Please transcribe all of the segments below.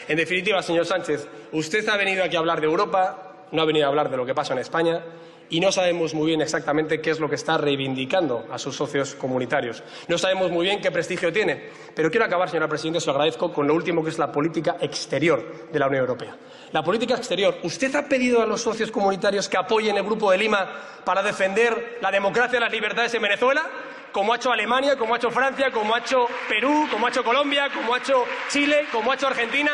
En definitiva, señor Sánchez, usted ha venido aquí a hablar de Europa, no ha venido a hablar de lo que pasa en España, y no sabemos muy bien exactamente qué es lo que está reivindicando a sus socios comunitarios. No sabemos muy bien qué prestigio tiene. Pero quiero acabar, señora presidenta, se lo agradezco, con lo último, que es la política exterior de la Unión Europea. La política exterior. ¿Usted ha pedido a los socios comunitarios que apoyen el Grupo de Lima para defender la democracia y las libertades en Venezuela? Como ha hecho Alemania, como ha hecho Francia, como ha hecho Perú, como ha hecho Colombia, como ha hecho Chile, como ha hecho Argentina.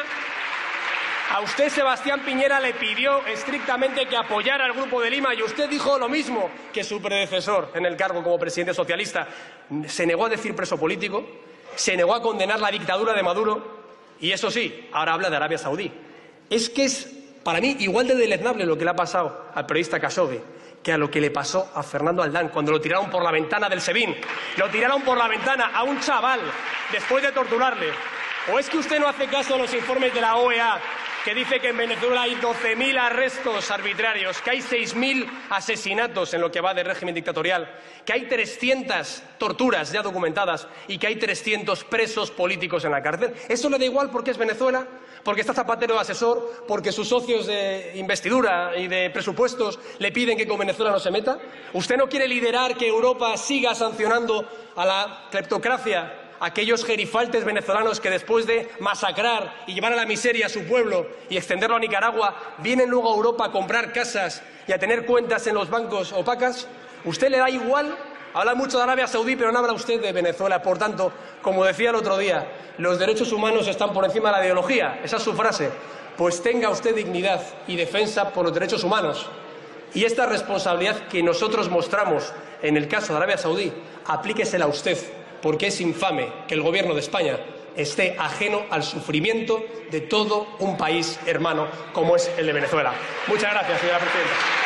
A usted, Sebastián Piñera, le pidió estrictamente que apoyara al Grupo de Lima y usted dijo lo mismo que su predecesor en el cargo como presidente socialista. Se negó a decir preso político, se negó a condenar la dictadura de Maduro y, eso sí, ahora habla de Arabia Saudí. Es que es, para mí, igual de deleznable lo que le ha pasado al periodista Khashoggi que a lo que le pasó a Fernando Aldán cuando lo tiraron por la ventana del SEBIN. Lo tiraron por la ventana a un chaval después de torturarle. ¿O es que usted no hace caso a los informes de la OEA, que dice que en Venezuela hay 12.000 arrestos arbitrarios, que hay 6.000 asesinatos en lo que va de régimen dictatorial, que hay 300 torturas ya documentadas y que hay 300 presos políticos en la cárcel? ¿Eso le da igual porque es Venezuela? ¿Porque está Zapatero de asesor? ¿Porque sus socios de investidura y de presupuestos le piden que con Venezuela no se meta? ¿Usted no quiere liderar que Europa siga sancionando a la cleptocracia, aquellos gerifaltes venezolanos que, después de masacrar y llevar a la miseria a su pueblo y extenderlo a Nicaragua, vienen luego a Europa a comprar casas y a tener cuentas en los bancos opacas? ¿Usted le da igual? Habla mucho de Arabia Saudí, pero no habla usted de Venezuela. Por tanto, como decía el otro día, los derechos humanos están por encima de la ideología. Esa es su frase. Pues tenga usted dignidad y defensa por los derechos humanos. Y esta responsabilidad que nosotros mostramos en el caso de Arabia Saudí, aplíquesela usted, porque es infame que el Gobierno de España esté ajeno al sufrimiento de todo un país hermano como es el de Venezuela. Muchas gracias, señora presidenta.